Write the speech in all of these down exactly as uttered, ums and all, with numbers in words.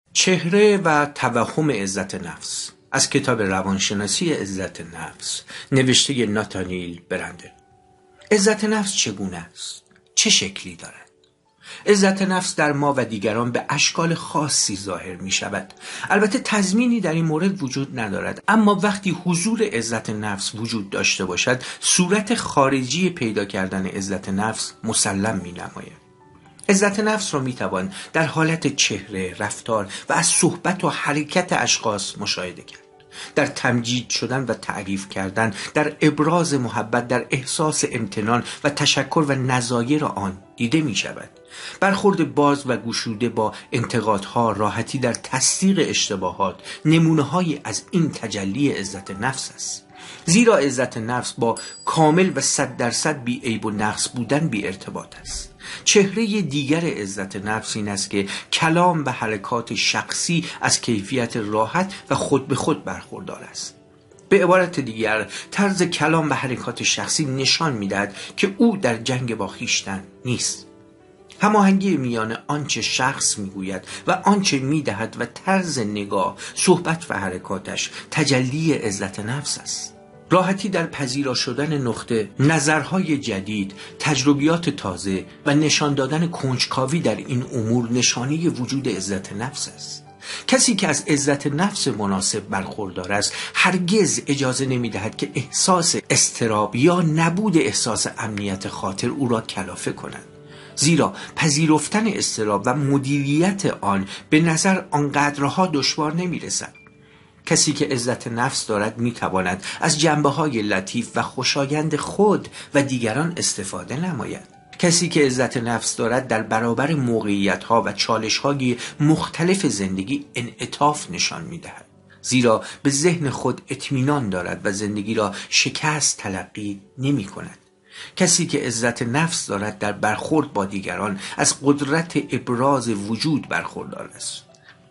چهره و توهم عزت نفس از کتاب روانشناسی عزت نفس نوشته ناتانیل برندل. عزت نفس چگونه است؟ چه شکلی دارد؟ عزت نفس در ما و دیگران به اشکال خاصی ظاهر می شود. البته تضمینی در این مورد وجود ندارد، اما وقتی حضور عزت نفس وجود داشته باشد، صورت خارجی پیدا کردن عزت نفس مسلم می نماید. عزت نفس را می توان در حالت چهره، رفتار و از صحبت و حرکت اشخاص مشاهده کرد. در تمجید شدن و تعریف کردن، در ابراز محبت، در احساس امتنان و تشکر و نظایر آن دیده می شود. برخورد باز و گشوده با انتقادها، راحتی در تصدیق اشتباهات نمونه‌هایی از این تجلی عزت نفس است. زیرا عزت نفس با کامل و صد درصد بی عیب و نقص بودن بی ارتباط است. چهره دیگر عزت نفس این است که کلام و حرکات شخصی از کیفیت راحت و خود به خود برخوردار است. به عبارت دیگر، طرز کلام و حرکات شخصی نشان می‌دهد که او در جنگ با خویشتن نیست. هماهنگی میان آنچه شخص میگوید و آنچه میدهد و طرز نگاه، صحبت و حرکاتش تجلی عزت نفس است. راحتی در پذیرا شدن نقطه، نظرهای جدید، تجربیات تازه و نشان دادن کنجکاوی در این امور نشانی وجود عزت نفس است. کسی که از عزت نفس مناسب برخوردار است هرگز اجازه نمیدهد که احساس اضطراب یا نبود احساس امنیت خاطر او را کلافه کند. زیرا پذیرفتن اضطراب و مدیریت آن به نظر آنقدرها دشوار نمی رسد. کسی که عزت نفس دارد می تواند از جنبه‌های لطیف و خوشایند خود و دیگران استفاده نماید. کسی که عزت نفس دارد در برابر موقعیت‌ها و چالش‌های مختلف زندگی انعطاف نشان می دهد. زیرا به ذهن خود اطمینان دارد و زندگی را شکست تلقی نمی کند. کسی که عزت نفس دارد در برخورد با دیگران از قدرت ابراز وجود برخوردار است.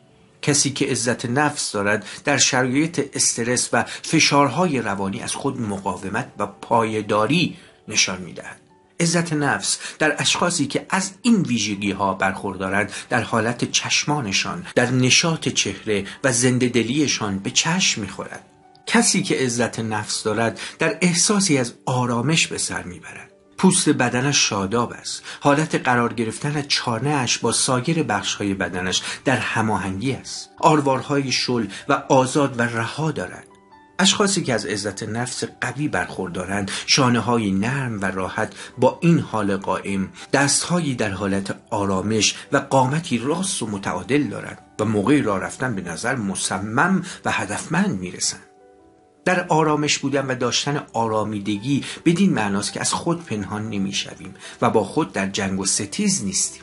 کسی که عزت نفس دارد در شرایط استرس و فشارهای روانی از خود مقاومت و پایداری نشان می‌دهد. عزت نفس در اشخاصی که از این ویژگی‌ها برخوردارند در حالت چشمانشان، در نشاط چهره و زنده‌دلیشان به چشم می‌خورد. کسی که عزت نفس دارد در احساسی از آرامش به سر میبرد. پوست بدنش شاداب است. حالت قرار گرفتن چانه‌اش با سایر بخش‌های بدنش در هماهنگی است. آروارهای شل و آزاد و رها دارد. اشخاصی که از عزت نفس قوی برخوردارند شانه‌های نرم و راحت با این حال قائم، دست‌هایی در حالت آرامش و قامتی راست و متعادل دارند و موقع راه رفتن به نظر مصمم و هدفمند میرسند. در آرامش بودن و داشتن آرامیدگی بدین معناست که از خود پنهان نمی شویم و با خود در جنگ و ستیز نیستیم.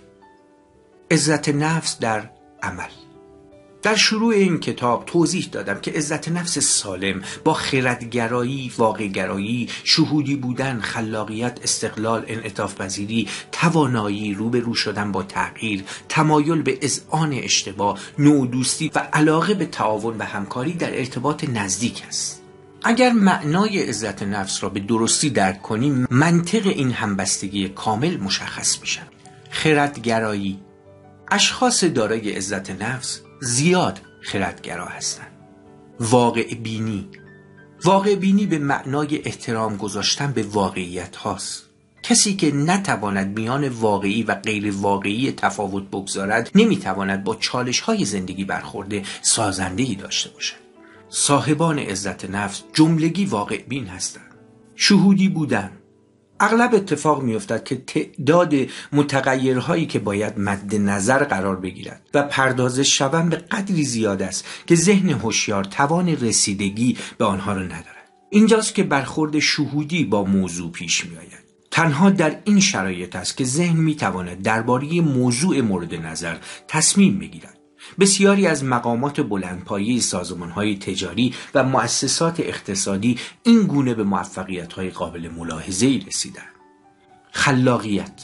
عزت نفس در عمل. در شروع این کتاب توضیح دادم که عزت نفس سالم با خردگرایی، واقع‌گرایی، شهودی بودن، خلاقیت، استقلال، انعطاف پذیری، توانایی روبرو شدن با تغییر، تمایل به اذعان اشتباه، نودوستی و علاقه به تعاون و همکاری در ارتباط نزدیک است. اگر معنای عزت نفس را به درستی درک کنیم، منطق این همبستگی کامل مشخص می شود. خردگرایی. اشخاص دارای عزت نفس زیاد خردگرا هستند. واقع بینی. واقع بینی به معنای احترام گذاشتن به واقعیت هاست. کسی که نتواند میان واقعی و غیر واقعی تفاوت بگذارد نمیتواند با چالش های زندگی برخورد سازنده‌ای داشته باشد. صاحبان عزت نفس جملگی واقع بین هستند. شهودی بودن. اغلب اتفاق میافتد که تعداد متغیرهایی که باید مد نظر قرار بگیرد و پردازش شوند به قدری زیاد است که ذهن هوشیار توان رسیدگی به آنها را ندارد. اینجاست که برخورد شهودی با موضوع پیش میآید. تنها در این شرایط است که ذهن میتواند درباره موضوع مورد نظر تصمیم بگیرد. بسیاری از مقامات بلندپایه سازمان‌های تجاری و مؤسسات اقتصادی این گونه به موفقیت‌های قابل ملاحظه‌ای رسیدند. خلاقیت.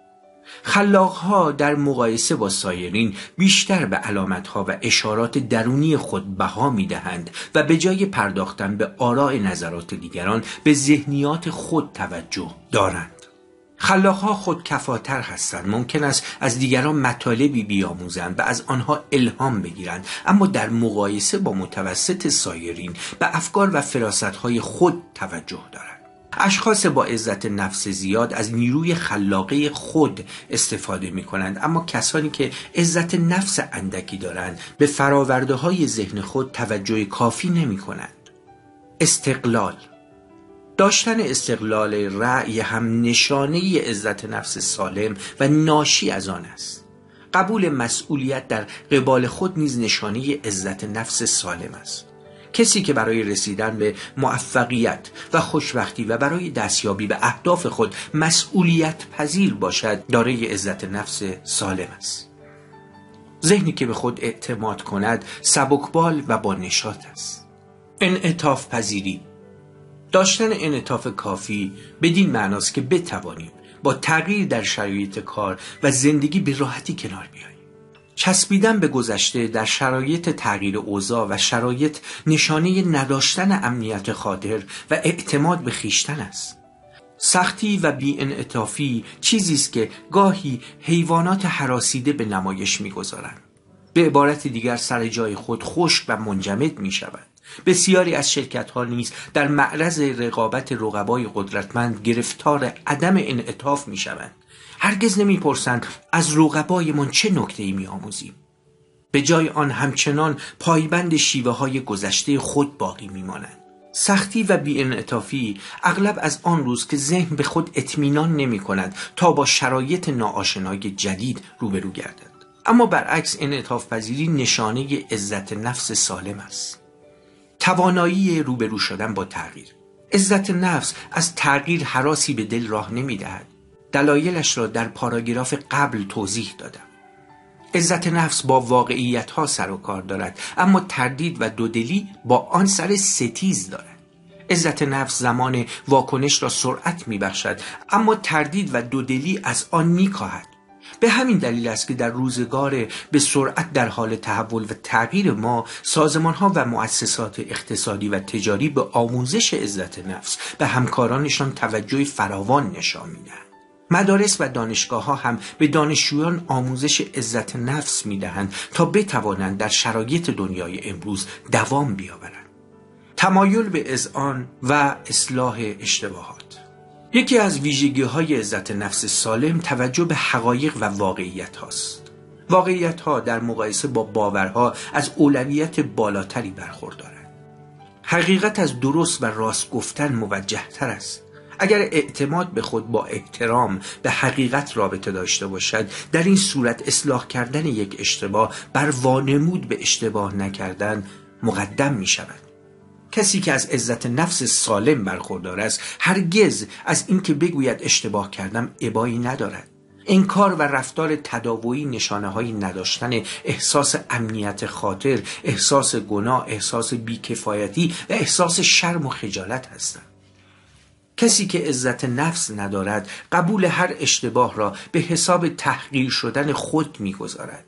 خلاق‌ها در مقایسه با سایرین بیشتر به علامت‌ها و اشارات درونی خود بها می‌دهند و به جای پرداختن به آراء نظرات دیگران به ذهنیات خود توجه دارند. خلاق‌ها خودکفاتر هستند. ممکن است از دیگران مطالبی بیاموزند و از آنها الهام بگیرند، اما در مقایسه با متوسط سایرین به افکار و فراست‌های خود توجه دارند. اشخاص با عزت نفس زیاد از نیروی خلاقه خود استفاده می کنند، اما کسانی که عزت نفس اندکی دارند به فراورده های ذهن خود توجه کافی نمی کنند. استقلال. داشتن استقلال رأی هم نشانه عزت نفس سالم و ناشی از آن است. قبول مسئولیت در قبال خود نیز نشانه عزت نفس سالم است. کسی که برای رسیدن به موفقیت و خوشبختی و برای دستیابی به اهداف خود مسئولیت پذیر باشد، دارای عزت نفس سالم است. ذهنی که به خود اعتماد کند سبکبال و با نشاط است. انعطاف پذیری. داشتن انعطاف کافی بدین معناست که بتوانیم با تغییر در شرایط کار و زندگی به راحتی کنار بیاییم. چسبیدن به گذشته در شرایط تغییر اوضاع و شرایط نشانه نداشتن امنیت خاطر و اعتماد به خویشتن است. سختی و بی‌انعطافی چیزی است که گاهی حیوانات هراسیده به نمایش می‌گذارند. به عبارت دیگر سر جای خود خشک و منجمد می‌شوند. بسیاری از شرکت‌ها نیز در معرض رقابت رقبای قدرتمند گرفتار عدم انعطاف می‌شوند. هرگز نمی‌پرسند از رقبایمان چه نکته‌ای می‌آموزیم. به جای آن همچنان پایبند شیوه‌های گذشته خود باقی می‌مانند. سختی و بی‌انعطافی اغلب از آن روز که ذهن به خود اطمینان نمی‌کند تا با شرایط ناآشنای جدید روبرو گردد. اما برعکس انعطاف پذیری نشانه عزت نفس سالم است. توانایی روبرو شدن با تغییر. عزت نفس از تغییر هراسی به دل راه نمی‌دهد. دلایلش را در پاراگراف قبل توضیح دادم. عزت نفس با واقعیت ها سر و کار دارد، اما تردید و دودلی با آن سر ستیز دارد. عزت نفس زمان واکنش را سرعت می بخشد، اما تردید و دودلی از آن می کاهد. به همین دلیل است که در روزگار به سرعت در حال تحول و تغییر ما، سازمان ها و مؤسسات اقتصادی و تجاری به آموزش عزت نفس به همکارانشان توجه فراوان نشان می دهند. مدارس و دانشگاه ها هم به دانشجویان آموزش عزت نفس می دهند تا بتوانند در شرایط دنیای امروز دوام بیاورند. تمایل به اذعان و اصلاح اشتباهات. یکی از ویژگی های عزت نفس سالم توجه به حقایق و واقعیت هاست. واقعیت ها در مقایسه با باورها از اولویت بالاتری برخوردارند. حقیقت از درست و راست گفتن موجه تر است. اگر اعتماد به خود با احترام به حقیقت رابطه داشته باشد، در این صورت اصلاح کردن یک اشتباه بر وانمود به اشتباه نکردن مقدم می شود. کسی که از عزت نفس سالم برخوردار است هرگز از اینکه بگوید اشتباه کردم ابایی ندارد. انکار و رفتار تداویی نشانه‌هایی نداشتن احساس امنیت خاطر، احساس گناه، احساس بیکفایتی و احساس شرم و خجالت هستند. کسی که عزت نفس ندارد قبول هر اشتباه را به حساب تحقیر شدن خود می‌گذارد.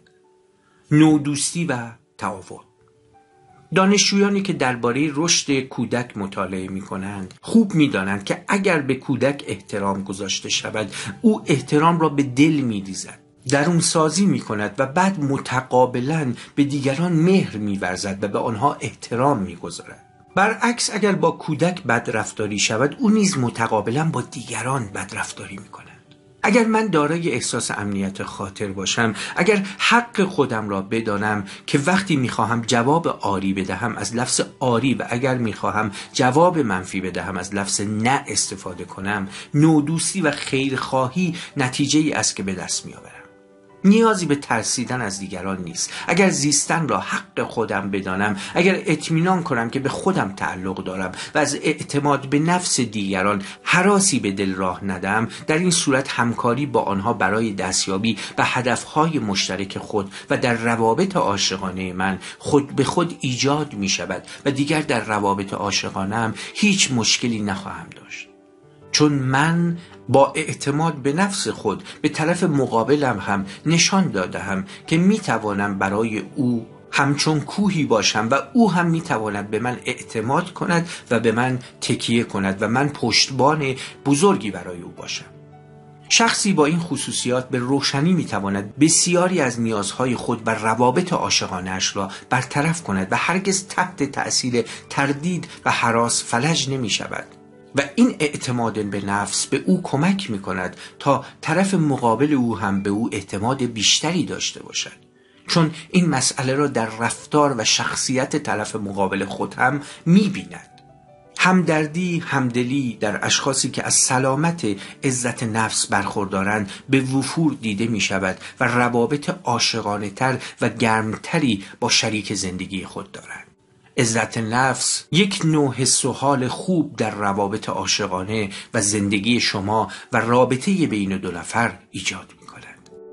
نودوستی و تعاون. دانشجویانی که درباره رشد کودک مطالعه می‌کنند خوب می‌دانند که اگر به کودک احترام گذاشته شود، او احترام را به دل می‌ریزد، درون سازی می‌کند و بعد متقابلاً به دیگران مهر می‌ورزد و به آنها احترام می‌گذارد. برعکس اگر با کودک بدرفتاری شود، او نیز متقابلا با دیگران بدرفتاری می‌کند. اگر من دارای احساس امنیت خاطر باشم، اگر حق خودم را بدانم که وقتی می‌خواهم جواب آری بدهم از لفظ آری و اگر می‌خواهم جواب منفی بدهم از لفظ نه استفاده کنم، نودوستی و خیرخواهی نتیجه‌ای است که به دست می‌آورم. نیازی به ترسیدن از دیگران نیست. اگر زیستن را حق خودم بدانم، اگر اطمینان کنم که به خودم تعلق دارم و از اعتماد به نفس دیگران هراسی به دل راه ندم، در این صورت همکاری با آنها برای دستیابی به هدفهای مشترک خود و در روابط عاشقانه من خود به خود ایجاد می شود و دیگر در روابط عاشقانه‌ام هیچ مشکلی نخواهم داشت. چون من با اعتماد به نفس خود به طرف مقابلم هم نشان دادم که می توانم برای او همچون کوهی باشم و او هم می تواند به من اعتماد کند و به من تکیه کند و من پشتبان بزرگی برای او باشم. شخصی با این خصوصیات به روشنی میتواند بسیاری از نیازهای خود و روابط عاشقانه‌اش را برطرف کند و هرگز تحت تأثیر تردید و هراس فلج نمی شود و این اعتماد به نفس به او کمک می کند تا طرف مقابل او هم به او اعتماد بیشتری داشته باشد، چون این مسئله را در رفتار و شخصیت طرف مقابل خود هم می بیند. همدردی، همدلی در اشخاصی که از سلامت عزت نفس برخوردارند به وفور دیده می شود و روابط عاشقانه تر و گرمتری با شریک زندگی خود دارند. عزت نفس یک نوع حس و حال خوب در روابط عاشقانه و زندگی شما و رابطه بین دو نفر ایجاد می کند.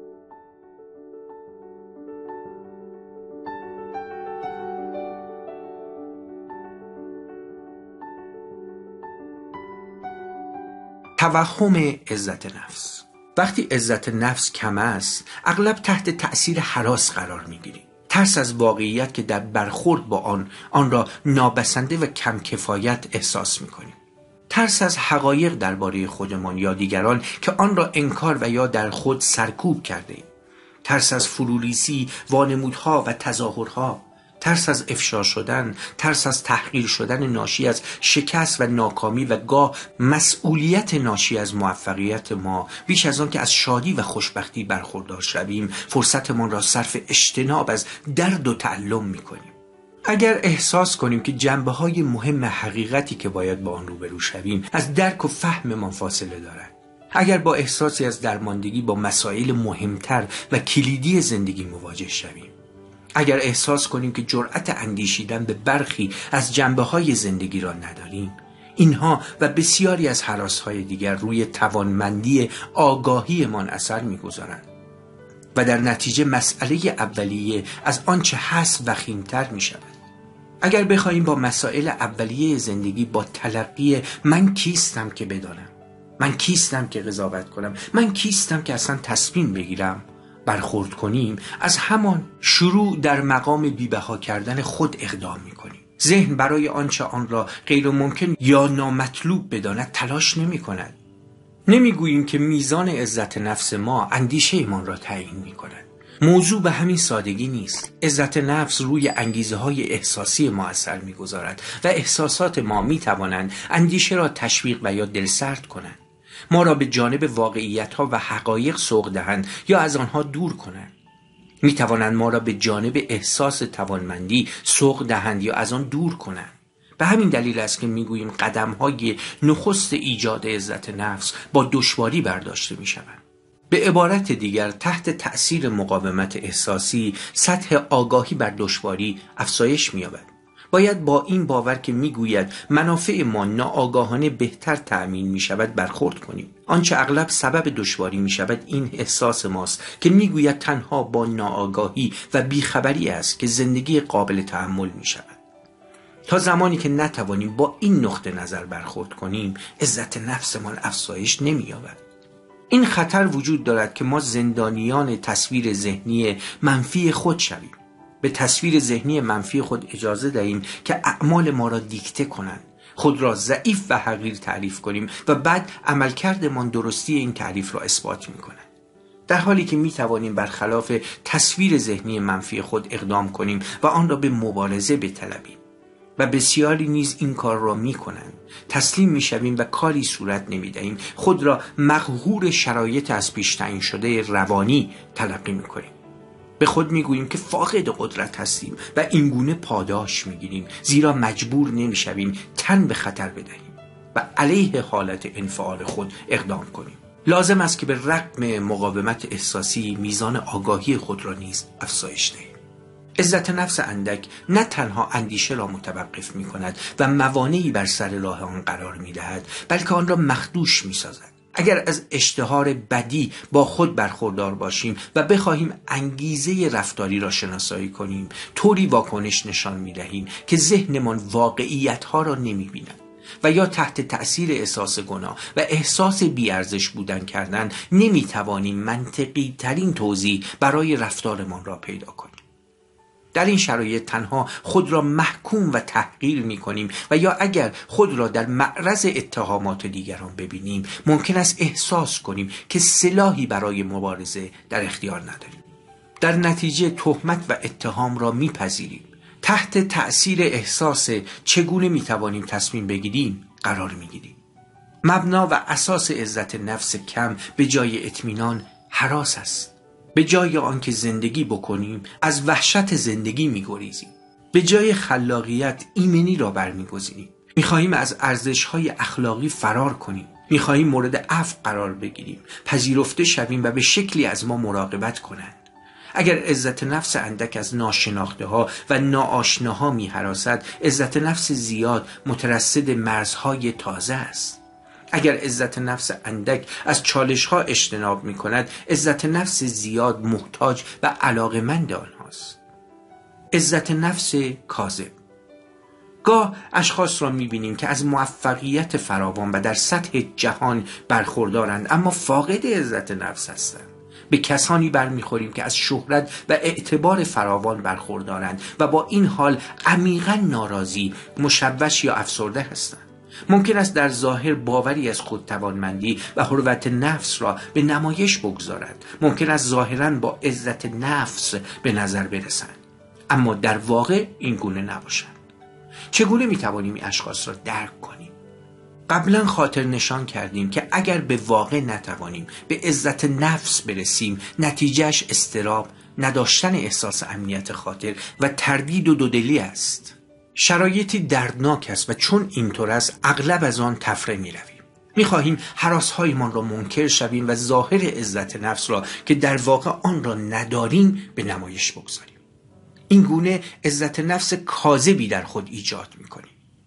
توهم عزت نفس. وقتی عزت نفس کم است، اغلب تحت تأثیر هراس قرار می‌گیریم. ترس از واقعیت که در برخورد با آن آن را نابسنده و کم کفایت احساس می‌کنیم. ترس از حقایق درباره خودمان یا دیگران که آن را انکار و یا در خود سرکوب کرده‌ایم. ترس از فروریزی، وانمودها و تظاهرها. ترس از افشا شدن، ترس از تحقیر شدن ناشی از شکست و ناکامی و گاه مسئولیت ناشی از موفقیت ما بیش از آن که از شادی و خوشبختی برخوردار شویم فرصتمان را صرف اجتناب از درد و تعلم می‌کنیم. اگر احساس کنیم که جنبه‌های مهم حقیقتی که باید با آن روبرو شویم از درک و فهممان فاصله دارد، اگر با احساسی از درماندگی با مسائل مهمتر و کلیدی زندگی مواجه شویم، اگر احساس کنیم که جرأت اندیشیدن به برخی از جنبه‌های زندگی را نداریم، اینها و بسیاری از هراس‌های دیگر روی توانمندی آگاهیمان اثر می‌گذارند و در نتیجه مسئله اولیه از آنچه هست وخیم‌تر می‌شود. اگر بخواهیم با مسائل اولیه زندگی با تلقی من کیستم که بدانم، من کیستم که قضاوت کنم، من کیستم که اصلا تصمیم بگیرم برخورد کنیم، از همان شروع در مقام بی‌بها کردن خود اقدام می‌کنیم. ذهن برای آنچه آن را غیر ممکن یا نامطلوب بداند تلاش نمی‌کند. نمی‌گوییم که میزان عزت نفس ما اندیشه ایمان را تعیین می‌کند. موضوع به همین سادگی نیست. عزت نفس روی انگیزه‌های احساسی ما اثر می‌گذارد و احساسات ما می‌توانند اندیشه را تشویق و یا دلسرد کنند، ما را به جانب واقعیت‌ها و حقایق سوق دهند یا از آنها دور کنند. می توانند ما را به جانب احساس توانمندی سوق دهند یا از آن دور کنند. به همین دلیل است که می گوییم قدم‌های نخست ایجاد عزت نفس با دشواری برداشته می شوند. به عبارت دیگر تحت تأثیر مقاومت احساسی سطح آگاهی بر دشواری افزایش می یابد. باید با این باور که میگوید منافع ما ناآگاهانه بهتر تأمین می شود برخورد کنیم. آنچه اغلب سبب دشواری می شود این احساس ماست که میگوید تنها با ناآگاهی و بیخبری است که زندگی قابل تحمل می شود. تا زمانی که نتوانیم با این نقطه نظر برخورد کنیم، عزت نفسمان افزایش نمی یابد. این خطر وجود دارد که ما زندانیان تصویر ذهنی منفی خود شویم. به تصویر ذهنی منفی خود اجازه دهیم که اعمال ما را دیکته کنند، خود را ضعیف و حقیر تعریف کنیم و بعد عملکردمان درستی این تعریف را اثبات می‌کند، در حالی که می‌توانیم برخلاف تصویر ذهنی منفی خود اقدام کنیم و آن را به مبارزه بطلبیم. و بسیاری نیز این کار را می‌کنند. تسلیم می‌شویم و کاری صورت نمی‌دهیم، خود را مقهور شرایط از پیش تعیین شده روانی تلقی می‌کنیم. به خود میگوییم که فاقد قدرت هستیم و اینگونه پاداش میگیریم، زیرا مجبور نمیشویم تن به خطر بدهیم و علیه حالت انفعال خود اقدام کنیم. لازم است که به رغم مقاومت احساسی میزان آگاهی خود را نیز افزایش دهیم. عزت نفس اندک نه تنها اندیشه را متوقف می کند و موانعی بر سر راه آن قرار می دهد، بلکه آن را مخدوش می سازد. اگر از اشتهار بدی با خود برخوردار باشیم و بخواهیم انگیزه رفتاری را شناسایی کنیم، طوری واکنش نشان می دهیم که ذهنمان واقعیت‌ها را نمی بیند و یا تحت تأثیر احساس گناه و احساس بی‌ارزش بودن کردن نمی توانیم منطقی ترین توضیح برای رفتارمان را پیدا کنیم. در این شرایط تنها خود را محکوم و تحقیر می کنیم و یا اگر خود را در معرض اتهامات دیگران ببینیم ممکن است احساس کنیم که سلاحی برای مبارزه در اختیار نداریم. در نتیجه تهمت و اتهام را میپذیریم. تحت تأثیر احساس چگونه میتوانیم تصمیم بگیریم قرار میگیریم. مبنا و اساس عزت نفس کم به جای اطمینان هراس است. به جای آنکه زندگی بکنیم از وحشت زندگی میگریزیم. به جای خلاقیت ایمنی را برمیگزینیم. میخواهیم از ارزش‌های اخلاقی فرار کنیم. میخواهیم مورد عفو قرار بگیریم، پذیرفته شویم و به شکلی از ما مراقبت کنند. اگر عزت نفس اندک از ناشناخته ها و ناآشناها می هراسد، عزت نفس زیاد مترصد مرزهای تازه است. اگر عزت نفس اندک از چالش ها اجتناب می کند، عزت نفس زیاد محتاج و علاقمند آنهاست. عزت نفس کاذب. گاه اشخاص را می بینیم که از موفقیت فراوان و در سطح جهان برخوردارند اما فاقد عزت نفس هستند. به کسانی برمیخوریم که از شهرت و اعتبار فراوان برخوردارند و با این حال عمیقاً ناراضی، مشوش یا افسرده هستند. ممکن است در ظاهر باوری از خودتوانمندی و حرمت نفس را به نمایش بگذارند. ممکن است ظاهراً با عزت نفس به نظر برسند، اما در واقع این گونه نباشند. چگونه میتوانیم این اشخاص را درک کنیم؟ قبلا خاطر نشان کردیم که اگر به واقع نتوانیم به عزت نفس برسیم، نتیجهش اضطراب، نداشتن احساس امنیت خاطر و تردید و دودلی است. شرایطی دردناک است و چون اینطور است اغلب از آن تفره می رویم. می خواهیم هراس‌هایمان را منکر شویم و ظاهر عزت نفس را که در واقع آن را نداریم به نمایش بگذاریم. این گونه عزت نفس کاذبی در خود ایجاد می کنیم.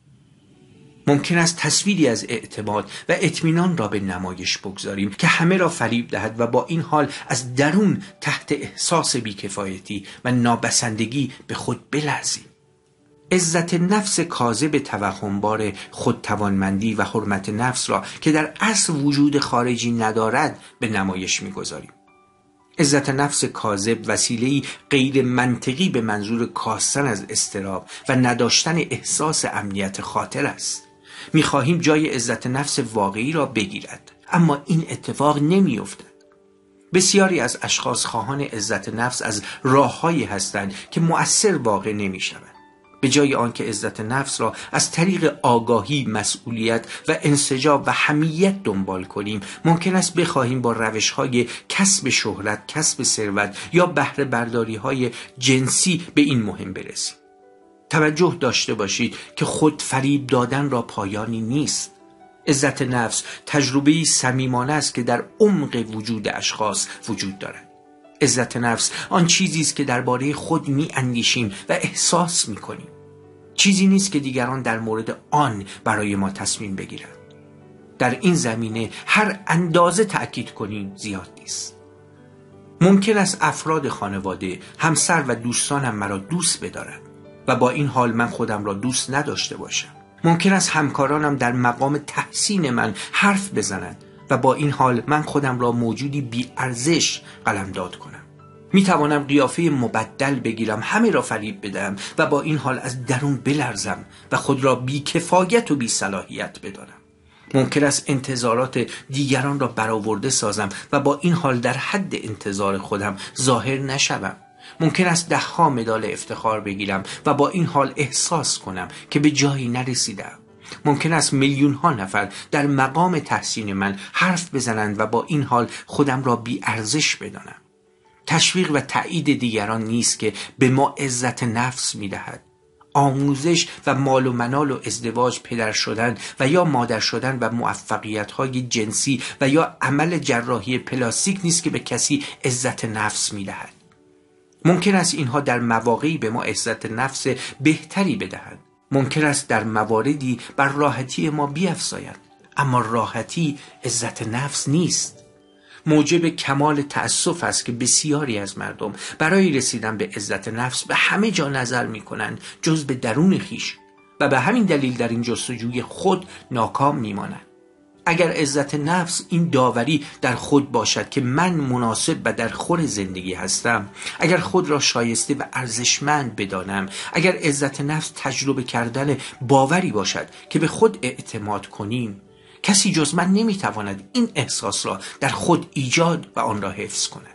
ممکن است تصویری از اعتماد و اطمینان را به نمایش بگذاریم که همه را فریب دهد و با این حال از درون تحت احساس بیکفایتی و نابسندگی به خود بلرزیم. عزت نفس کاذب توهمبار خودتوانمندی و حرمت نفس را که در اصل وجود خارجی ندارد به نمایش می‌گذاریم. عزت نفس کاذب وسیله‌ای غیر منطقی به منظور کاستن از اضطراب و نداشتن احساس امنیت خاطر است. می‌خواهیم جای عزت نفس واقعی را بگیرد، اما این اتفاق نمی‌افتد. بسیاری از اشخاص خواهان عزت نفس از راه‌هایی هستند که مؤثر واقع نمی‌شوند. به جای آنکه عزت نفس را از طریق آگاهی، مسئولیت و انسجام و حمیت دنبال کنیم، ممکن است بخواهیم با روش‌های کسب شهرت، کسب ثروت یا بهره برداری‌های جنسی به این مهم برسیم. توجه داشته باشید که خود فریب دادن را پایانی نیست. عزت نفس تجربه‌ای صمیمانه است که در عمق وجود اشخاص وجود دارد. عزت نفس آن چیزی است که درباره خود می‌اندیشیم و احساس می‌کنیم. چیزی نیست که دیگران در مورد آن برای ما تصمیم بگیرند. در این زمینه هر اندازه تأکید کنیم زیاد نیست. ممکن است افراد خانواده، همسر و دوستانم مرا دوست بدارند و با این حال من خودم را دوست نداشته باشم. ممکن است همکارانم در مقام تحسین من حرف بزنند و با این حال من خودم را موجودی بی ارزش قلمداد کنم. می توانم قیافه مبدل بگیرم، همه را فریب بدم و با این حال از درون بلرزم و خود را بی کفایت و بی صلاحیت بدانم. ممکن است انتظارات دیگران را برآورده سازم و با این حال در حد انتظار خودم ظاهر نشوم. ممکن است ده ها مدال افتخار بگیرم و با این حال احساس کنم که به جایی نرسیدم. ممکن است میلیون ها نفر در مقام تحسین من حرف بزنند و با این حال خودم را بی ارزش بدانم. تشویق و تایید دیگران نیست که به ما عزت نفس می‌دهد. آموزش و مال و منال و ازدواج، پدر شدن و یا مادر شدن و موفقیت‌های جنسی و یا عمل جراحی پلاستیک نیست که به کسی عزت نفس می‌دهد. ممکن است اینها در مواقعی به ما عزت نفس بهتری بدهند. ممکن است در مواردی بر راحتی ما بیفزایند، اما راحتی عزت نفس نیست. موجب کمال تأسف است که بسیاری از مردم برای رسیدن به عزت نفس به همه جا نظر می کنند جز به درون خیش و به همین دلیل در این جستجوی خود ناکام می مانند. اگر عزت نفس این داوری در خود باشد که من مناسب و در خور زندگی هستم، اگر خود را شایسته و ارزشمند بدانم، اگر عزت نفس تجربه کردن باوری باشد که به خود اعتماد کنیم، کسی جز من نمیتواند این احساس را در خود ایجاد و آن را حفظ کند.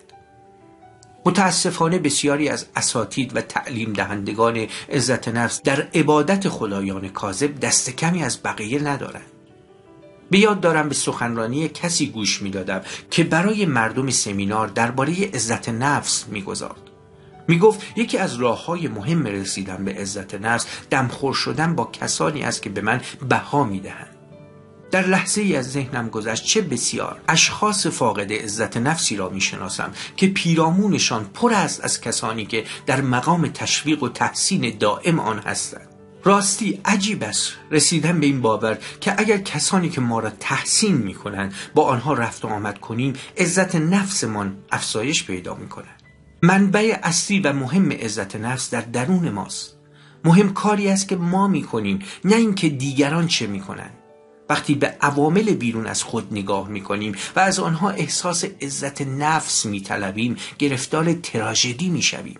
متاسفانه بسیاری از اساتید و تعلیم دهندگان عزت نفس در عبادت خدایان کاذب دست کمی از بقیه ندارند. به یاد دارم به سخنرانی کسی گوش می‌دادم که برای مردم سمینار درباره عزت نفس می‌گزارد. میگفت یکی از راه‌های مهم رسیدن به عزت نفس دمخور شدن با کسانی است که به من بها می‌دهند. در لحظه ای از ذهنم گذشت چه بسیار اشخاص فاقد عزت نفسی را میشناسم که پیرامونشان پر است از کسانی که در مقام تشویق و تحسین دائم آن هستند. راستی عجیب است رسیدن به این باور که اگر کسانی که ما را تحسین میکنند با آنها رفت و آمد کنیم، عزت نفسمان افزایش پیدا میکند. منبع اصلی و مهم عزت نفس در درون ماست. مهم کاری است که ما میکنیم، نه اینکه دیگران چه میکنند. وقتی به عوامل بیرون از خود نگاه میکنیم و از آنها احساس عزت نفس میطلبیم، گرفتار تراژدی میشویم.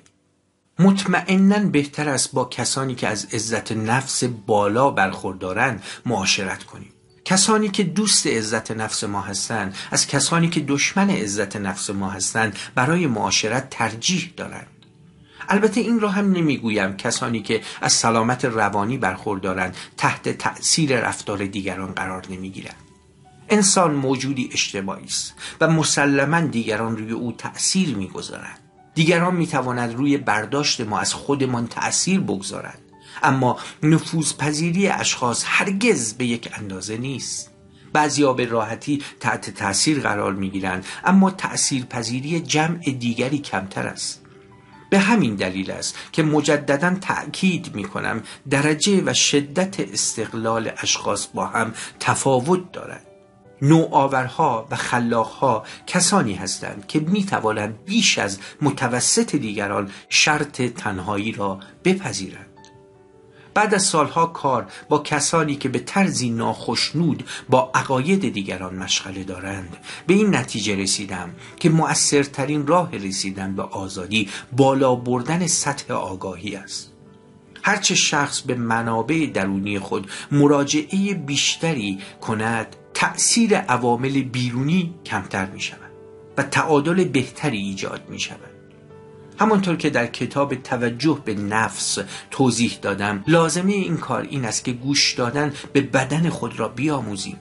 مطمئناً بهتر است با کسانی که از عزت نفس بالا برخوردارند معاشرت کنیم. کسانی که دوست عزت نفس ما هستند از کسانی که دشمن عزت نفس ما هستند برای معاشرت ترجیح دارند. البته این را هم نمیگویم کسانی که از سلامت روانی برخوردارند تحت تأثیر رفتار دیگران قرار نمیگیرند. انسان موجودی اجتماعی است و مسلماً دیگران روی او تأثیر میگذارند. دیگران میتوانند روی برداشت ما از خودمان تأثیر بگذارند، اما نفوذپذیری اشخاص هرگز به یک اندازه نیست. بعضی‌ها به راحتی تحت تأثیر قرار میگیرند، اما تأثیرپذیری جمع دیگری کمتر است. به همین دلیل است که مجدداً تأکید می‌کنم درجه و شدت استقلال اشخاص با هم تفاوت دارد. نوآورها و خلاقها کسانی هستند که می‌توانند بیش از متوسط دیگران شرط تنهایی را بپذیرند. بعد از سالها کار با کسانی که به طرزی ناخشنود با عقاید دیگران مشغله دارند، به این نتیجه رسیدم که مؤثرترین راه رسیدن به آزادی بالا بردن سطح آگاهی است. هرچه شخص به منابع درونی خود مراجعه بیشتری کند، تأثیر عوامل بیرونی کمتر می شود و تعادل بهتری ایجاد می شود. همانطور که در کتاب توجه به نفس توضیح دادم، لازمه این کار این است که گوش دادن به بدن خود را بیاموزیم،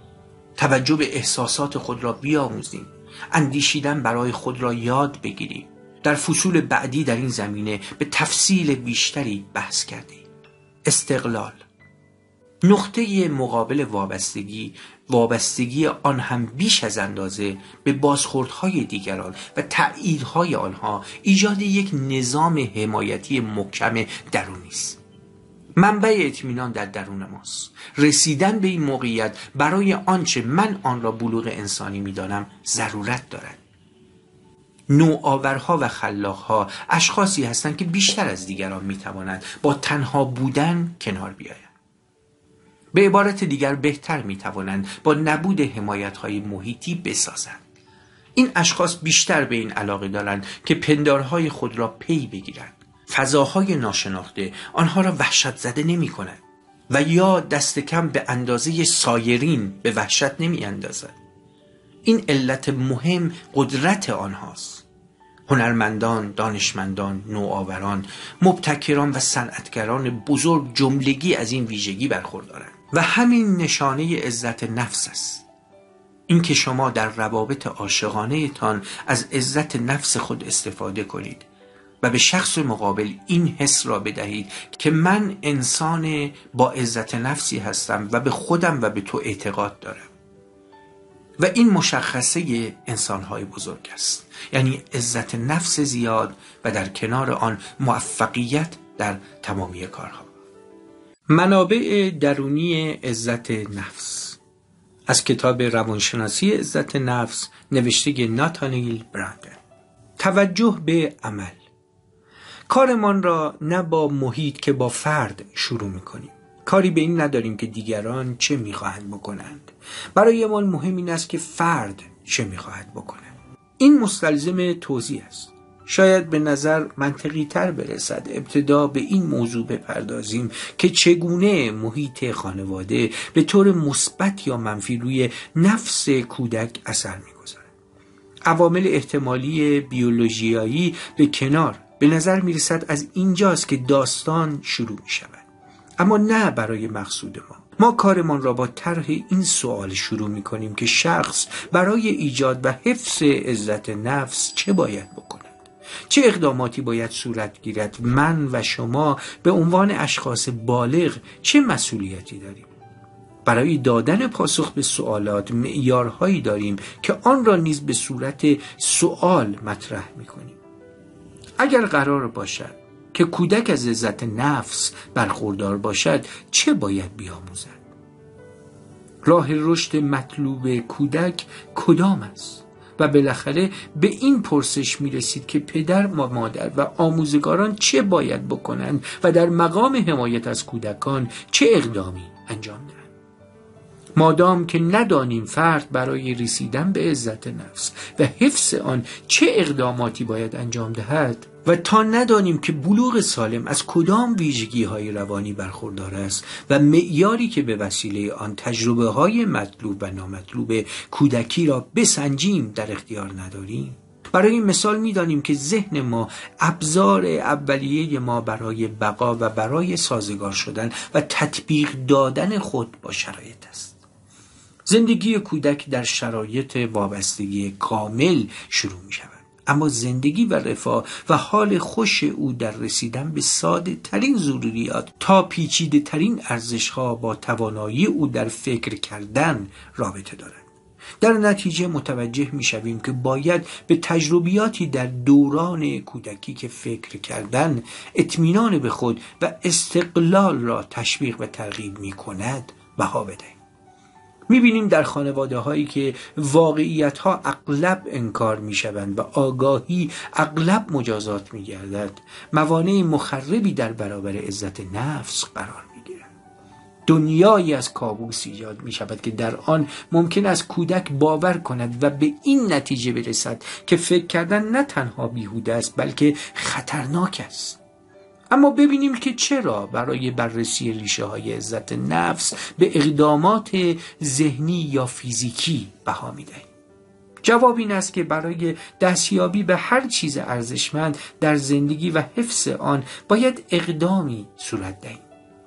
توجه به احساسات خود را بیاموزیم، اندیشیدن برای خود را یاد بگیریم. در فصول بعدی در این زمینه به تفصیل بیشتری بحث کردیم. استقلال. نقطه مقابل وابستگی، وابستگی آن هم بیش از اندازه به بازخوردهای دیگران و تأییدهای آنها، ایجاد یک نظام حمایتی محکم درونی است. منبع اطمینان در درون ماست. رسیدن به این موقعیت برای آنچه من آن را بلوغ انسانی می‌دانم ضرورت دارد. نوآورها و خلاقها اشخاصی هستند که بیشتر از دیگران می‌توانند با تنها بودن کنار بیایند. به عبارت دیگر بهتر میتوانند با نبود حمایت‌های محیطی بسازند. این اشخاص بیشتر به این علاقه دارند که پندارهای خود را پی بگیرند. فضاهای ناشناخته آنها را وحشت زده نمی کند و یا دست کم به اندازه سایرین به وحشت نمی اندازد. این علت مهم قدرت آنهاست. هنرمندان، دانشمندان، نوآوران، مبتکران و صنعتگران بزرگ جملگی از این ویژگی برخوردارند و همین نشانه عزت نفس است. این که شما در روابط عاشقانه تان از عزت نفس خود استفاده کنید و به شخص مقابل این حس را بدهید که من انسان با عزت نفسی هستم و به خودم و به تو اعتقاد دارم. و این مشخصه انسان‌های بزرگ است، یعنی عزت نفس زیاد و در کنار آن موفقیت در تمامی کارها. منابع درونی عزت نفس از کتاب روانشناسی عزت نفس نوشته ناتانیل برندن. توجه به عمل. کارمان را نه با محیط که با فرد شروع می‌کنیم. کاری به این نداریم که دیگران چه میخواهند بکنند. برای ما مهم این است که فرد چه میخواهد بکنه. این مستلزم توضیح است. شاید به نظر منطقی تر برسد ابتدا به این موضوع بپردازیم که چگونه محیط خانواده به طور مثبت یا منفی روی نفس کودک اثر میگذارد. عوامل احتمالی بیولوژیایی به کنار، به نظر میرسد از اینجاست که داستان شروع می شود. اما نه برای مقصود ما. ما کارمان را با طرح این سوال شروع می کنیم که شخص برای ایجاد و حفظ عزت نفس چه باید بکند؟ چه اقداماتی باید صورت گیرد؟ من و شما به عنوان اشخاص بالغ چه مسئولیتی داریم؟ برای دادن پاسخ به سوالات معیارهایی داریم که آن را نیز به صورت سوال مطرح می کنیم. اگر قرار باشد که کودک از عزت نفس برخوردار باشد، چه باید بیاموزد؟ راه رشد مطلوب کودک کدام است؟ و بالاخره به این پرسش می رسید که پدر و مادر و آموزگاران چه باید بکنند و در مقام حمایت از کودکان چه اقدامی انجام دهند. مادام که ندانیم فرد برای رسیدن به عزت نفس و حفظ آن چه اقداماتی باید انجام دهد و تا ندانیم که بلوغ سالم از کدام ویژگی های روانی برخوردار است و معیاری که به وسیله آن تجربه های مطلوب و نامطلوب کودکی را بسنجیم در اختیار نداریم. برای این مثال می‌دانیم که ذهن ما ابزار اولیه ما برای بقا و برای سازگار شدن و تطبیق دادن خود با شرایط است. زندگی کودک در شرایط وابستگی کامل شروع می شود. اما زندگی و رفاه و حال خوش او در رسیدن به ساده ترین ضروریات تا پیچیده ترین ارزش ها با توانایی او در فکر کردن رابطه دارد. در نتیجه متوجه می شویم که باید به تجربیاتی در دوران کودکی که فکر کردن، اطمینان به خود و استقلال را تشویق و ترغیب می کند بها بدهیم. می‌بینیم در خانواده هایی که واقعیت ها اغلب انکار می‌شوند و آگاهی اغلب مجازات می‌گردد، موانع مخربی در برابر عزت نفس قرار می‌گیرد. دنیایی از کابوس ایجاد می‌شود که در آن ممکن است کودک باور کند و به این نتیجه برسد که فکر کردن نه تنها بیهوده است بلکه خطرناک است. اما ببینیم که چرا برای بررسی ریشه های عزت نفس به اقدامات ذهنی یا فیزیکی بها می‌دهیم. جواب این است که برای دستیابی به هر چیز ارزشمند در زندگی و حفظ آن باید اقدامی صورت دهیم.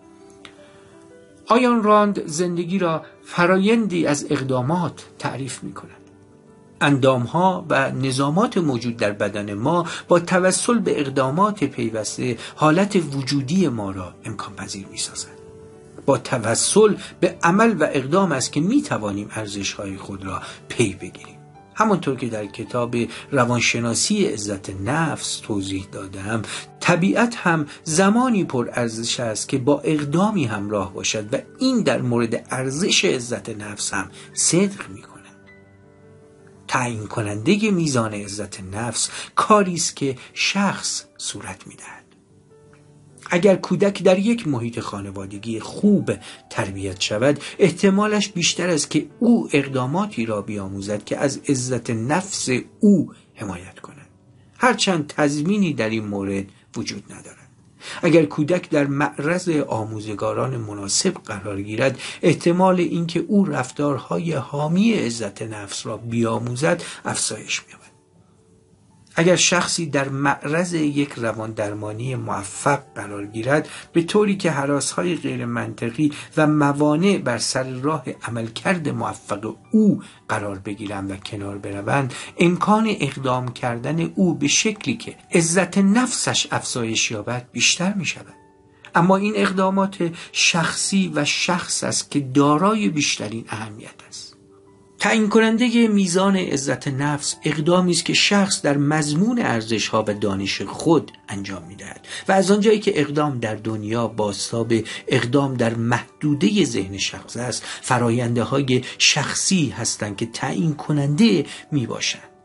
آیان راند زندگی را فرایندی از اقدامات تعریف می‌کند. اندام‌ها و نظامات موجود در بدن ما با توسل به اقدامات پیوسته حالت وجودی ما را امکان پذیر می‌سازند. با توسل به عمل و اقدام است که می‌توانیم ارزش‌های خود را پی بگیریم. همانطور که در کتاب روانشناسی عزت نفس توضیح دادم، طبیعت هم زمانی پر ارزش است که با اقدامی همراه باشد و این در مورد ارزش عزت نفس هم صدق می‌کند. تعیین کننده میزان عزت نفس کاری است که شخص صورت می‌دهد. اگر کودک در یک محیط خانوادگی خوب تربیت شود، احتمالش بیشتر است که او اقداماتی را بیاموزد که از عزت نفس او حمایت کند، هرچند تضمینی در این مورد وجود ندارد. اگر کودک در معرض آموزگاران مناسب قرار گیرد، احتمال اینکه او رفتارهای حامی عزت نفس را بیاموزد افزایش می‌یابد. اگر شخصی در معرض یک روان درمانی موفق قرار گیرد، به طوری که هراس‌های غیر منطقی و موانع بر سر راه عملکرد موفق او قرار بگیرند و کنار بروند، امکان اقدام کردن او به شکلی که عزت نفسش افزایش یابد بیشتر می شود. اما این اقدامات شخصی و شخص است که دارای بیشترین اهمیت است. تعیین کننده میزان عزت نفس اقدامی است که شخص در مضمون ارزش‌ها و دانش خود انجام می‌دهد و از آنجایی که اقدام در دنیا بازتاب اقدام در محدوده ذهن شخص است، فرآیندهای شخصی هستند که تعیین کننده میباشند.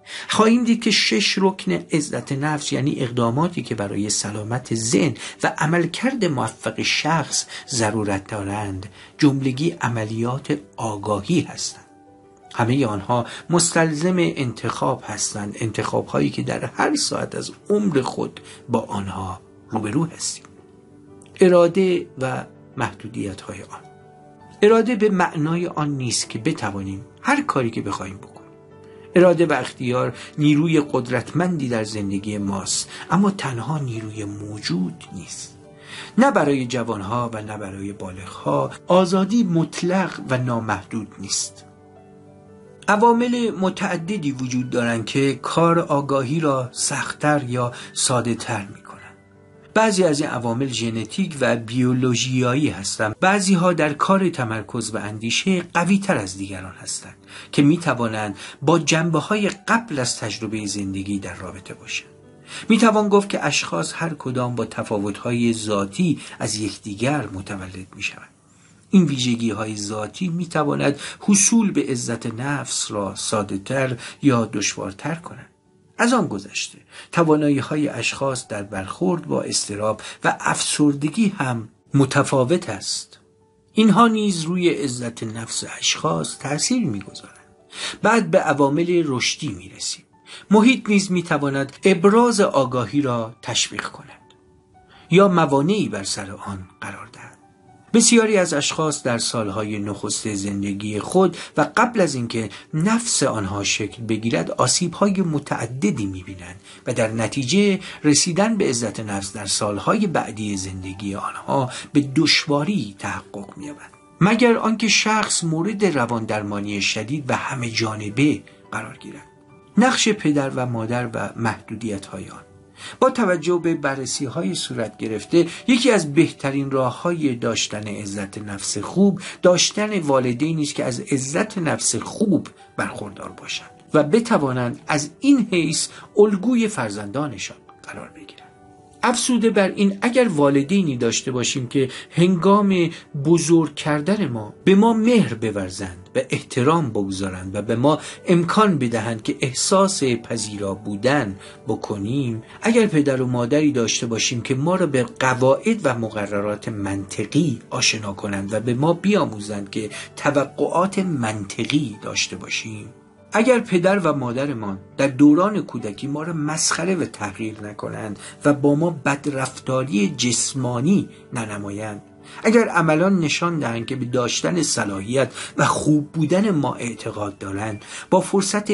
خواهیم دید که شش رکن عزت نفس، یعنی اقداماتی که برای سلامت ذهن و عملکرد موفق شخص ضرورت دارند، جملگی عملیات آگاهی هستند. همه آنها مستلزم انتخاب هستند، انتخاب هایی که در هر ساعت از عمر خود با آنها روبرو هستیم. اراده و محدودیت های آن. اراده به معنای آن نیست که بتوانیم هر کاری که بخوایم بکنیم. اراده و اختیار نیروی قدرتمندی در زندگی ماست، اما تنها نیروی موجود نیست. نه برای جوانها و نه برای بالغها آزادی مطلق و نامحدود نیست. عوامل متعددی وجود دارند که کار آگاهی را سخت‌تر یا ساده‌تر می‌کنند. بعضی از این عوامل ژنتیک و بیولوژیایی هستند. بعضی ها در کار تمرکز و اندیشه قوی تر از دیگران هستند که می توانند با جنبه های قبل از تجربه زندگی در رابطه باشند. می توان گفت که اشخاص هر کدام با تفاوت های ذاتی از یکدیگر متولد می شوند. این ویژگی های ذاتی می تواند حصول به عزت نفس را ساده تر یا دشوارتر کنند. از آن گذشته توانایی های اشخاص در برخورد با اضطراب و افسردگی هم متفاوت است. اینها نیز روی عزت نفس اشخاص تأثیر می‌گذارند. بعد به عوامل رشدی می‌رسیم. محیط نیز می‌تواند ابراز آگاهی را تشویق کند یا موانعی بر سر آن قرار دهد. بسیاری از اشخاص در سالهای نخست زندگی خود و قبل از اینکه نفس آنها شکل بگیرد آسیب‌های متعددی می‌بینند و در نتیجه رسیدن به عزت نفس در سالهای بعدی زندگی آنها به دشواری تحقق می‌یابد، مگر آنکه شخص مورد روان درمانی شدید و همه جانبه قرار گیرد. نقش پدر و مادر و محدودیت‌های آن. با توجه به بررسی‌های صورت گرفته، یکی از بهترین راه‌های داشتن عزت نفس خوب داشتن والدینی است که از عزت نفس خوب برخوردار باشند و بتوانند از این حیث الگوی فرزندانشان قرار بگیرند. افزوده بر این، اگر والدینی داشته باشیم که هنگام بزرگ کردن ما به ما مهر بورزند و احترام بگذارند و به ما امکان بدهند که احساس پذیرا بودن بکنیم، اگر پدر و مادری داشته باشیم که ما را به قواعد و مقررات منطقی آشنا کنند و به ما بیاموزند که توقعات منطقی داشته باشیم، اگر پدر و مادرمان در دوران کودکی ما را مسخره و تحقیر نکنند و با ما بدرفتاری جسمانی ننمایند، اگر عملان نشان دهند که به داشتن صلاحیت و خوب بودن ما اعتقاد دارند، با فرصت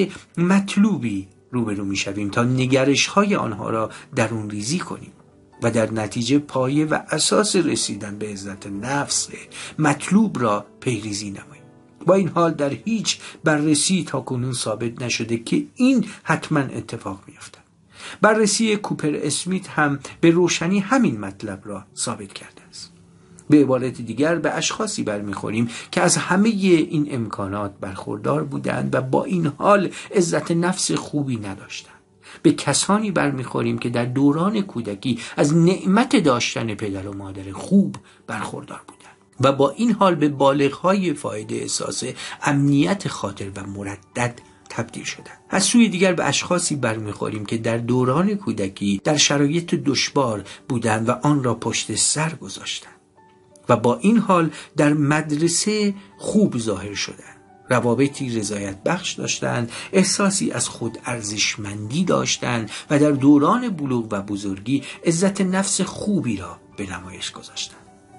مطلوبی روبرو می‌شویم تا نگرش‌های آنها را درون ریزی کنیم و در نتیجه پایه و اساس رسیدن به عزت نفس مطلوب را پیریزی نماییم. با این حال در هیچ بررسی تا کنون ثابت نشده که این حتما اتفاق می‌افتد. بررسی کوپر اسمیت هم به روشنی همین مطلب را ثابت کرده است. به عبارت دیگر به اشخاصی برمیخوریم که از همه این امکانات برخوردار بودند و با این حال عزت نفس خوبی نداشتند. به کسانی برمیخوریم که در دوران کودکی از نعمت داشتن پدر و مادر خوب برخوردار بودند و با این حال به بالغ‌های فایده احساس امنیت خاطر و مردد تبدیل شدند. از سوی دیگر به اشخاصی برمیخوریم که در دوران کودکی در شرایط دشوار بودند و آن را پشت سر گذاشتند و با این حال در مدرسه خوب ظاهر شدند، روابطی رضایت بخش داشتند، احساسی از خود ارزشمندی داشتند و در دوران بلوغ و بزرگی عزت نفس خوبی را به نمایش گذاشتند.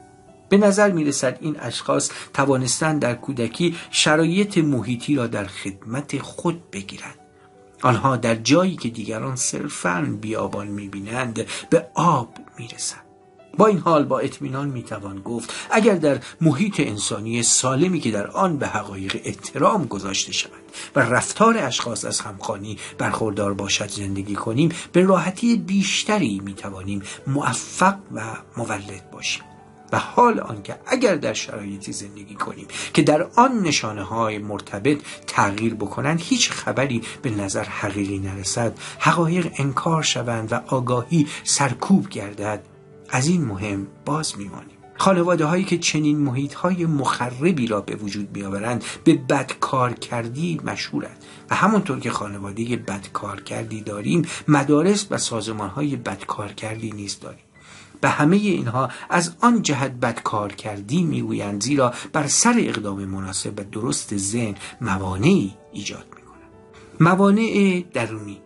به نظر می رسد این اشخاص توانستند در کودکی شرایط محیطی را در خدمت خود بگیرند. آنها در جایی که دیگران صرفاً بیابان می بینند به آب می رسند. با این حال با اطمینان می توان گفت اگر در محیط انسانی سالمی که در آن به حقایق احترام گذاشته شود و رفتار اشخاص از همخوانی برخوردار باشد زندگی کنیم، به راحتی بیشتری می توانیم موفق و مولد باشیم. و حال آنکه اگر در شرایطی زندگی کنیم که در آن نشانه های مرتبط تغییر بکنند، هیچ خبری به نظر حقیقی نرسد، حقایق انکار شوند و آگاهی سرکوب گردد، از این مهم باز میمانیم. خانواده هایی که چنین محیط های مخربی را به وجود میآورند به بدکارکردی مشهورند و همونطور که خانواده بدکارکردی داریم، مدارس و سازمان های بدکارکردی نیز داریم. به همه اینها از آن جهت بدکارکردی میگویند زیرا بر سر اقدام مناسب و درست ذهن موانعی ایجاد میکنند. موانع درونی.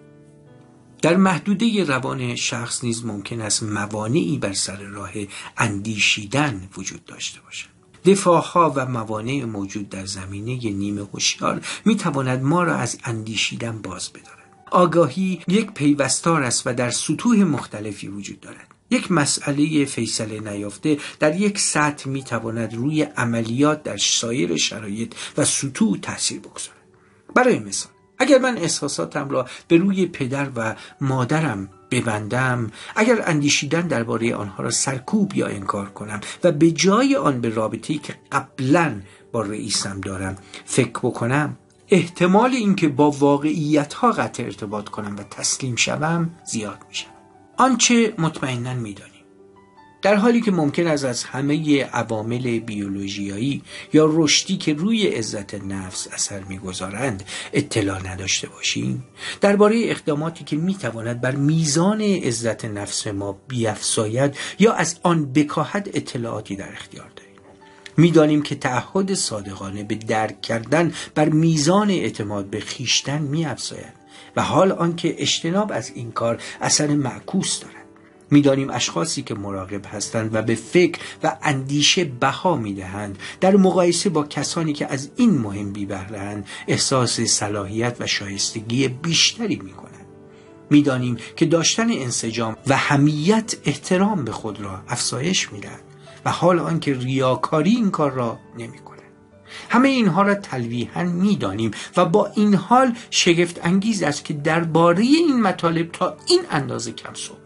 در محدوده روان شخص نیز ممکن است موانعی بر سر راه اندیشیدن وجود داشته باشد. دفاعها و موانع موجود در زمینه نیمه هوشیار می تواند ما را از اندیشیدن باز بدارد. آگاهی یک پیوستار است و در سطوح مختلفی وجود دارد. یک مسئله فیصله نیافته در یک سطح می تواند روی عملیات در سایر شرایط و سطوح تاثیر بگذارد. برای مثال، اگر من احساساتم را به روی پدر و مادرم ببندم، اگر اندیشیدن درباره آنها را سرکوب یا انکار کنم و به جای آن به رابطه‌ای که قبلا با رئیسم دارم فکر بکنم، احتمال اینکه با واقعیت‌ها قطع ارتباط کنم و تسلیم شوم زیاد میشه. آنچه مطمئناً میدانیم، در حالی که ممکن است از همه عوامل بیولوژیایی یا رشدی که روی عزت نفس اثر می‌گذارند اطلاع نداشته باشیم، درباره اقداماتی که می‌تواند بر میزان عزت نفس ما بیفزاید یا از آن بکاهد اطلاعاتی در اختیار داریم. می‌دانیم که تعهد صادقانه به درک کردن بر میزان اعتماد به خویشتن می‌افزاید و حال آنکه اجتناب از این کار اثر معکوس دارد. می‌دانیم اشخاصی که مراقب هستند و به فکر و اندیشه بها می‌دهند در مقایسه با کسانی که از این مهم بی‌بهره‌اند احساس صلاحیت و شایستگی بیشتری می‌کنند. می‌دانیم که داشتن انسجام و حمیت احترام به خود را افزایش می‌دهد و حال آنکه ریاکاری این کار را نمی‌کند. همه اینها را تلویحاً می‌دانیم و با این حال شگفت انگیز است که درباره این مطالب تا این اندازه کم صحبت.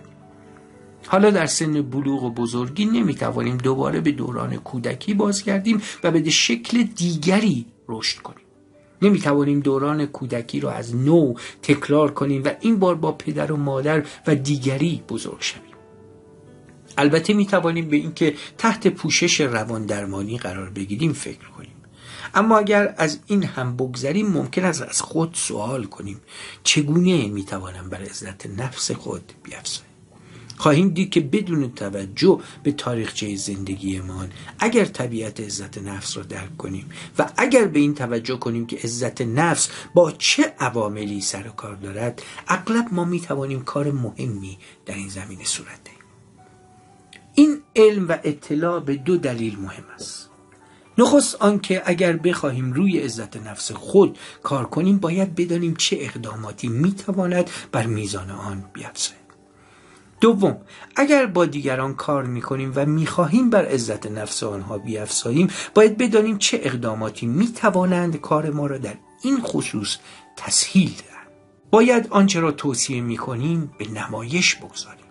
حالا در سن بلوغ و بزرگی نمیتوانیم دوباره به دوران کودکی بازگردیم و به شکل دیگری رشد کنیم. نمیتوانیم دوران کودکی را از نو تکرار کنیم و این بار با پدر و مادر و دیگری بزرگ شویم. البته میتوانیم به اینکه تحت پوشش روان درمانی قرار بگیریم فکر کنیم. اما اگر از این هم بگذریم ممکن است از خود سوال کنیم چگونه میتوانم بر عزت نفس خود بیفزایم؟ خواهیم دید که بدون توجه به تاریخچه زندگیمان، اگر طبیعت عزت نفس را درک کنیم و اگر به این توجه کنیم که عزت نفس با چه عواملی سر و کار دارد، اغلب ما می توانیم کار مهمی در این زمینه صورت دهیم. این علم و اطلاع به دو دلیل مهم است. نخست آنکه اگر بخواهیم روی عزت نفس خود کار کنیم، باید بدانیم چه اقداماتی می تواند بر میزان آن بیفزاید. دوم، اگر با دیگران کار میکنیم و میخواهیم بر عزت نفس آنها بیفزاییم، باید بدانیم چه اقداماتی میتوانند کار ما را در این خصوص تسهیل دهند. باید آنچه را توصیه میکنیم به نمایش بگذاریم.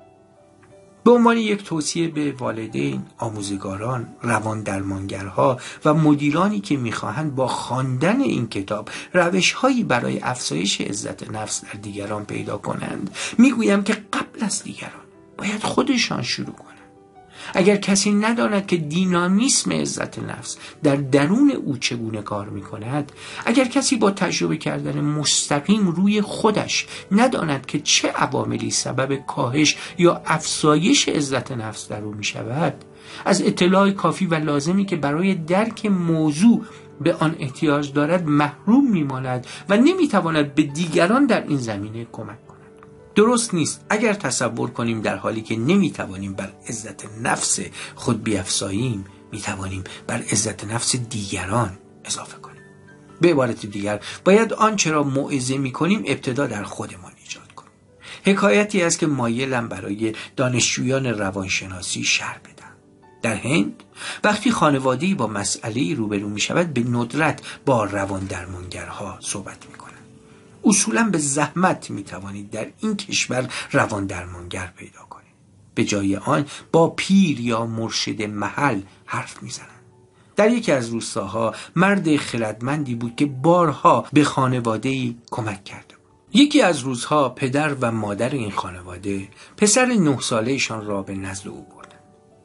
به عنوان یک توصیه به والدین، آموزگاران، روان درمانگرها و مدیرانی که میخواهند با خواندن این کتاب روش‌هایی برای افزایش عزت نفس در دیگران پیدا کنند، میگویم که قبل از دیگران باید خودشان شروع کنند. اگر کسی نداند که دینامیسم عزت نفس در درون او چگونه کار میکند، اگر کسی با تجربه کردن مستقیم روی خودش نداند که چه عواملی سبب کاهش یا افزایش عزت نفس در او میشود، از اطلاع کافی و لازمی که برای درک موضوع به آن احتیاج دارد محروم میماند و نمیتواند به دیگران در این زمینه کمک کند. درست نیست اگر تصور کنیم در حالی که نمیتوانیم بر عزت نفس خود بیفزاییم، میتوانیم بر عزت نفس دیگران اضافه کنیم. به عبارت دیگر، باید آنچه را موعظه میکنیم ابتدا در خودمان ایجاد کنیم. حکایتی است که مایلم برای دانشجویان روانشناسی شرح بدم. در هند وقتی خانواده‌ای با مسئله‌ای روبرو میشود، به ندرت با روان درمانگرها صحبت میکنند. اصولاً به زحمت میتوانید در این کشور روان درمانگر پیدا کنید. به جای آن با پیر یا مرشد محل حرف میزنند. در یکی از روستاها مرد خردمندی بود که بارها به خانواده‌ای کمک کرده بود. یکی از روزها پدر و مادر این خانواده پسر نه ساله‌شان را به نزد او بردند.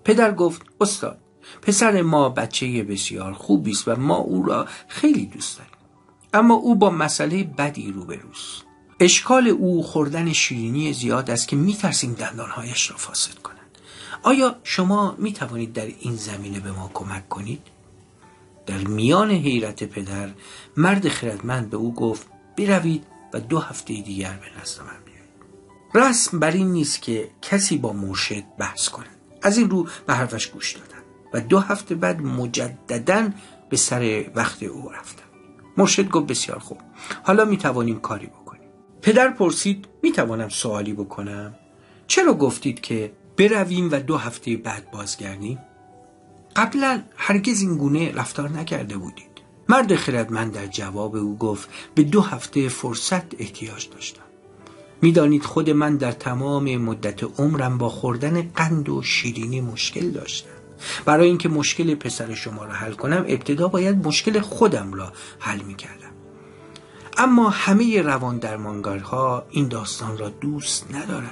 پدر گفت استاد، پسر ما بچه بسیار خوبی است و ما او را خیلی دوست داریم، اما او با مسئله بدی روبروست. اشکال او خوردن شیرینی زیاد است که میترسیم دندانهایش را فاسد کنند. آیا شما میتوانید در این زمینه به ما کمک کنید؟ در میان حیرت پدر، مرد خردمند به او گفت بروید و دو هفته دیگر به نزد من بیایید. رسم بر این نیست که کسی با مرشد بحث کند. از این رو به حرفش گوش دادم و دو هفته بعد مجدداً به سر وقت او رفتم. مرشد گفت بسیار خوب، حالا میتوانیم کاری بکنیم. پدر پرسید میتوانم سوالی بکنم؟ چرا گفتید که برویم و دو هفته بعد بازگردیم؟ قبلا هرگز این گونه رفتار نکرده بودید. مرد خردمند در جواب او گفت به دو هفته فرصت احتیاج داشتم. میدانید خود من در تمام مدت عمرم با خوردن قند و شیرینی مشکل داشتم. برای اینکه مشکل پسر شما را حل کنم ابتدا باید مشکل خودم را حل میکردم. اما همه روان درمانگرها این داستان را دوست ندارند.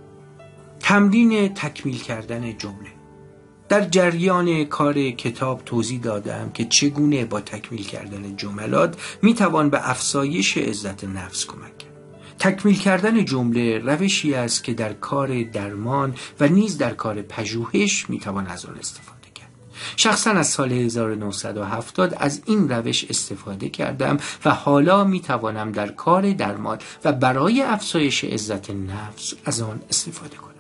تمرین تکمیل کردن جمله. در جریان کار کتاب توضیح دادم که چگونه با تکمیل کردن جملات میتوان به افزایش عزت نفس کمک کرد. تکمیل کردن جمله روشی است که در کار درمان و نیز در کار پژوهش میتوان از آن استفاده کرد. شخصا از سال هزار و نهصد و هفتاد از این روش استفاده کردم و حالا میتوانم در کار درمان و برای افزایش عزت نفس از آن استفاده کنم.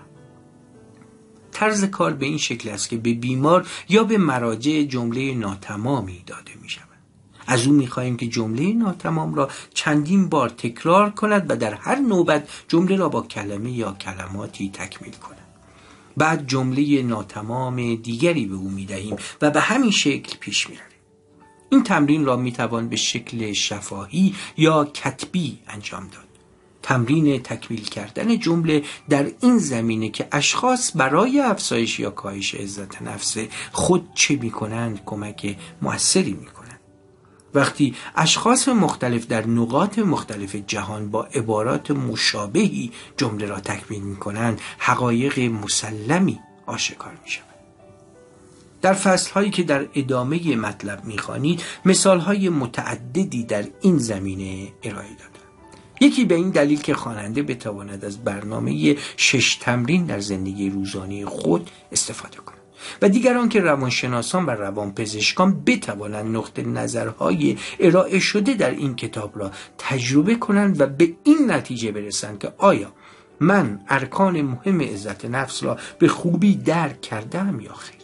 طرز کار به این شکل است که به بیمار یا به مراجع جمله ناتمامی داده می شود. از او می خواهیم که جمله ناتمام را چندین بار تکرار کند و در هر نوبت جمله را با کلمه یا کلماتی تکمیل کند. بعد جمله ناتمام دیگری به او می دهیم و به همین شکل پیش می رویم. این تمرین را می توان به شکل شفاهی یا کتبی انجام داد. تمرین تکمیل کردن جمله در این زمینه که اشخاص برای افزایش یا کاهش عزت نفس خود چه می کنند کمک مؤثری می کنند. وقتی اشخاص مختلف در نقاط مختلف جهان با عبارات مشابهی جمله را تکمیل می کنند، حقایق مسلمی آشکار می شود. در فصل‌هایی که در ادامه مطلب می‌خوانید مثال‌های متعددی در این زمینه ارائه دادم. یکی به این دلیل که خواننده بتواند از برنامه شش تمرین در زندگی روزانه خود استفاده کند و دیگران که روانشناسان و روانپزشکان بتوانند نقطه نظرهای ارائه شده در این کتاب را تجربه کنند و به این نتیجه برسند که آیا من ارکان مهم عزت نفس را به خوبی درک کردم یا خیر.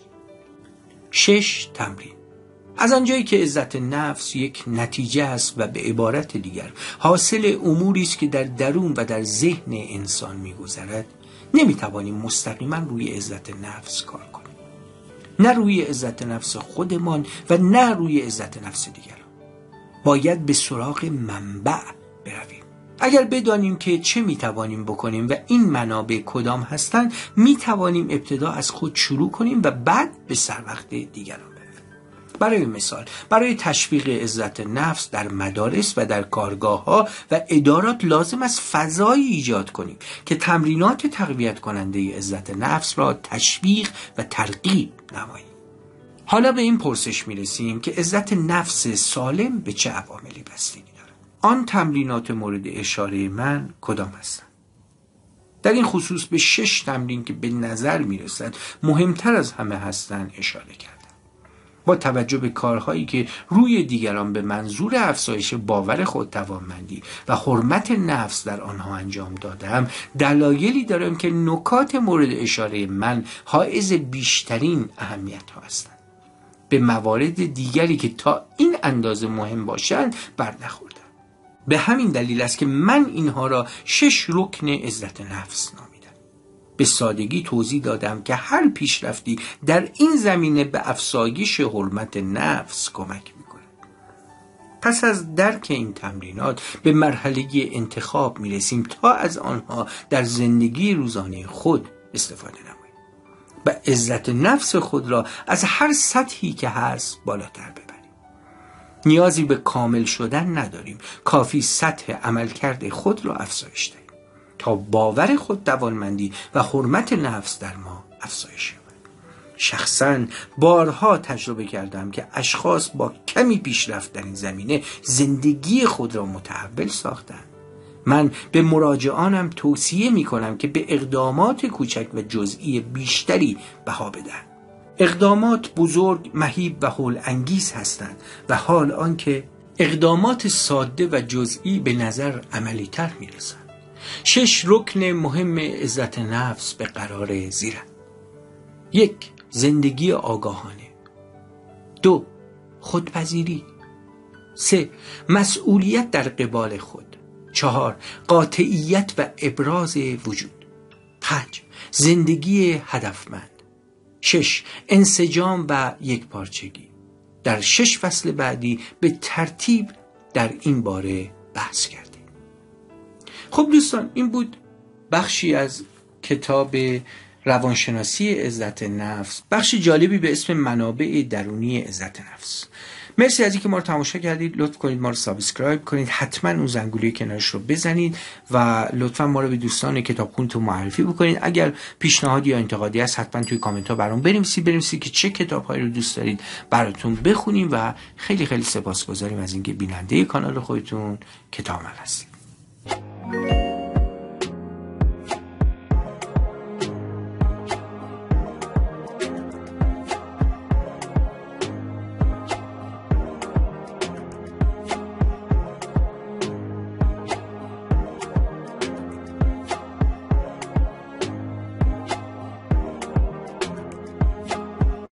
شش تمرین. از آنجایی که عزت نفس یک نتیجه است و به عبارت دیگر حاصل اموری است که در درون و در ذهن انسان می‌گذرد، نمی‌توانیم مستقیما روی عزت نفس کار کنیم. نه روی عزت نفس خودمان و نه روی عزت نفس دیگران. باید به سراغ منبع برویم. اگر بدانیم که چه می‌توانیم بکنیم و این منابع کدام هستند، می‌توانیم ابتدا از خود شروع کنیم و بعد به سر وقت دیگران. برای مثال، برای تشویق عزت نفس در مدارس و در کارگاه‌ها و ادارات لازم است فضایی ایجاد کنیم که تمرینات تقویت کننده عزت نفس را تشویق و ترغیب نماییم. حالا به این پرسش می‌رسیم که عزت نفس سالم به چه عواملی بستگی دارد؟ آن تمرینات مورد اشاره من کدام هستند؟ در این خصوص به شش تمرین که به نظر می‌رسد مهمتر از همه هستند اشاره کردم. با توجه به کارهایی که روی دیگران به منظور افزایش باور خود توانمندی و حرمت نفس در آنها انجام دادم، دلایلی دارم که نکات مورد اشاره من حائز بیشترین اهمیت ها هستند. به موارد دیگری که تا این اندازه مهم باشند بر نخوردم. به همین دلیل است که من اینها را شش رکن عزت نفس نامیدم. به سادگی توضیح دادم که هر پیشرفتی در این زمینه به افزایش حرمت نفس کمک می‌کند. پس از درک این تمرینات به مرحله انتخاب می‌رسیم تا از آنها در زندگی روزانه خود استفاده نماییم و عزت نفس خود را از هر سطحی که هست بالاتر ببریم. نیازی به کامل شدن نداریم، کافی سطح عملکرد خود را افزایش دهیم تا باور خود توانمندی و حرمت نفس در ما افزایش یابد. شخصاً بارها تجربه کردم که اشخاص با کمی پیشرفت در این زمینه زندگی خود را متحول ساختند. من به مراجعانم توصیه می کنم که به اقدامات کوچک و جزئی بیشتری بها بدن. اقدامات بزرگ، مهیب و هول انگیز هستند و حال آنکه اقدامات ساده و جزئی به نظر عملی تر می رسند. شش رکن مهم عزت نفس به قرار زیرند. یک، زندگی آگاهانه. دو، خودپذیری. سه، مسئولیت در قبال خود. چهار، قاطعیت و ابراز وجود. پنج، زندگی هدفمند. شش، انسجام و یکپارچگی. در شش فصل بعدی به ترتیب در این باره بحث کردیم. خب دوستان، این بود بخشی از کتاب روانشناسی عزت نفس، بخش جالبی به اسم منابع درونی عزت نفس. مرسی از اینکه ما رو تماشا کردید. لطف کنید ما رو سابسکرایب کنید، حتما اون زنگوله کنارش رو بزنید و لطفا ما رو به دوستان کتابخونه‌تون معرفی بکنید. اگر پیشنهادی یا انتقادی هست حتما توی کامنت ها برام بنویسید بنویسید که چه کتاب‌هایی رو دوست دارید براتون بخونیم و خیلی خیلی سپاسگزاریم از اینکه بیننده کانال خودتون کتاب من هستید.